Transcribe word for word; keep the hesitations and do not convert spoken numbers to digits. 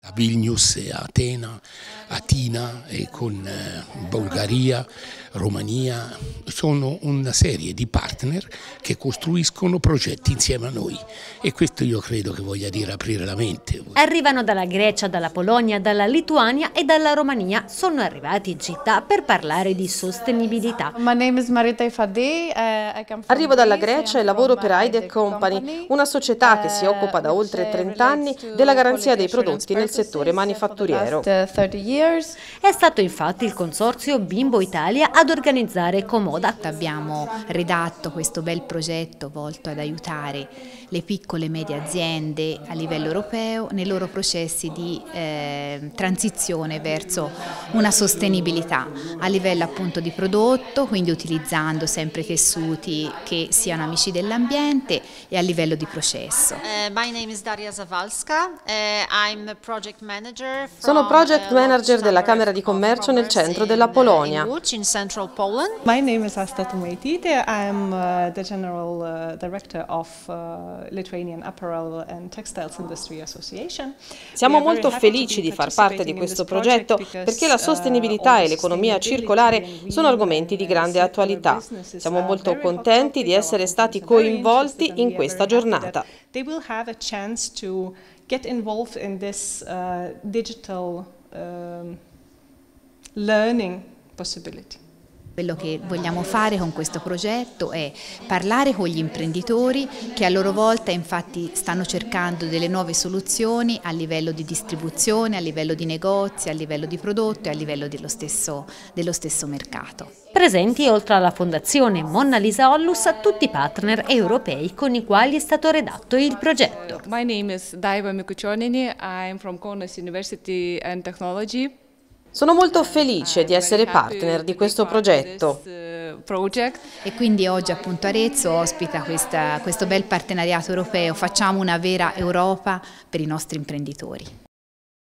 A Vilnius, a Atena, Atina e con eh, Bulgaria, Romania, sono una serie di partner che costruiscono progetti insieme a noi e questo io credo che voglia dire aprire la mente. Arrivano dalla Grecia, dalla Polonia, dalla Lituania e dalla Romania, sono arrivati in città per parlare di sostenibilità. Arrivo dalla Grecia e lavoro per Heide Company, una società che si occupa da oltre trenta anni della garanzia dei prodotti nel settore manifatturiero. È stato infatti il consorzio Bimbo Italia ad organizzare Comoda. Abbiamo redatto questo bel progetto volto ad aiutare le piccole e medie aziende a livello europeo nei loro processi di eh, transizione verso una sostenibilità a livello appunto di prodotto, quindi utilizzando sempre tessuti che siano amici dell'ambiente, e a livello di processo. Uh, my name is Daria Zawalska. Uh, I'm a project manager from, Sono project manager della Camera di Commercio nel centro della Polonia. in central Poland. My name is Asta Tumaitite. I'm uh, the General uh, Director of uh, Lithuanian Apparel and Textiles Industry Association. Siamo molto felici di far parte di questo progetto perché la sostenibilità e l'economia circolare sono argomenti di grande attualità. Siamo molto contenti di essere stati coinvolti in questa giornata. They will have a chance to get involved in this uh, digital um, learning possibility. Quello che vogliamo fare con questo progetto è parlare con gli imprenditori che a loro volta infatti stanno cercando delle nuove soluzioni a livello di distribuzione, a livello di negozi, a livello di prodotto e a livello dello stesso, dello stesso mercato. Presenti oltre alla Fondazione Monna Lisa Ollus tutti i partner europei con i quali è stato redatto il progetto. My name is Daiva Mikuchionini, I'm from Kaunas University and Technology. Sono molto felice di essere partner di questo progetto. E quindi oggi appunto Arezzo ospita questa, questo bel partenariato europeo, facciamo una vera Europa per i nostri imprenditori.